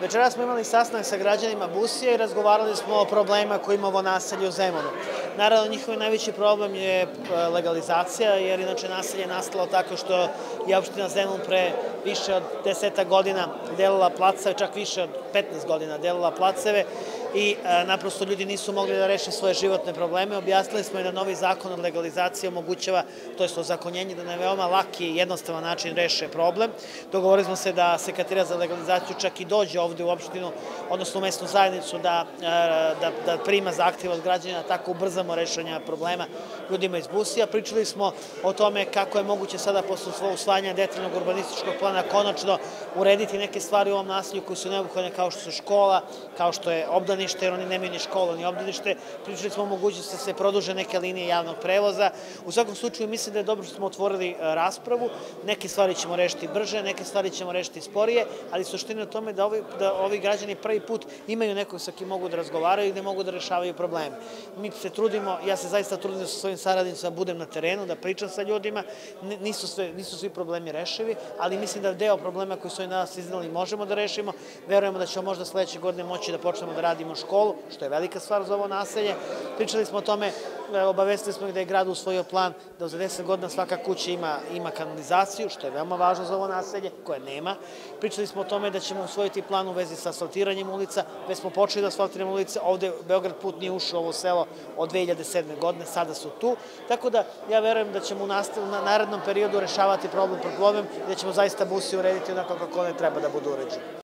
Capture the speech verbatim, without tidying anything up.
Večeras smo imali sastanak sa građanima Busija i razgovarali smo o problemima koje ima ovo naselje u Zemunu. Naravno, njihov najveći problem je legalizacija, jer inače naselje je nastalo tako što je opština Zemun pre više od deseta godina delila placeve, čak više od petnaest godina delila placeve i naprosto ljudi nisu mogli da reše svoje životne probleme. Objasnili smo i da novi zakon od legalizacije omogućava, to je ozakonjenje, da na veoma laki i jednostavan način reše problem. Dogovorili smo se da Sekretarijat za legalizaciju čak i dođe ovde u opštinu, odnosno u mesnu zajednicu, da, da, da prima zahtjeve od građana, tako ubrzamo rešenja problema ljudima iz Busija. Pričali smo o tome kako je moguće sada posle usvajanja detaljnog urbanističkog plana konačno urediti neke stvari u ovom naselju koje su neophodne, kao što su škola, kao što je obdanište, jer oni nemaju ni školu ni obdanište. Pričali smo o mogućnosti da se produže neke linije javnog prevoza. U svakom slučaju mislim da je dobro što smo otvorili raspravu. Neke stvari ćemo rešiti brže, neke stvari ćemo rešiti sporije, ali suština je u tome da ovi, da ovi građani prvi put imaju nekog sa kim mogu da razgovaraju i da mogu da rešavaju probleme. Mi se trudimo, ja se zaista trudim da sa svojim saradnicima budem na terenu, da pričam sa ljudima. Nisu, sve, nisu svi problemi rešivi, ali mislim da deo problema koji su oni danas iznali možemo da rešimo. Verujemo da ćemo možda sledeće godine moći da počnemo da radimo školu, što je velika stvar za ovo naselje. Pričali smo o tome, obavestili smo ih da je grad usvojio plan da za deset godina svaka kuća ima, ima kanalizaciju, što je veoma važno za ovo naselje, koje nema. Pričali smo o tome da ćemo usvojiti plan u vezi sa asfaltiranjem ulica, već smo počeli da asfaltiramo ulice, ovde Beograd put nije ušao u ovo selo od dve hiljade sedme godine, sada su tu, tako da ja verujem da ćemo u narednom periodu rešavati problem po problem i da ćemo zaista Busije urediti onako kako one treba da budu uređene.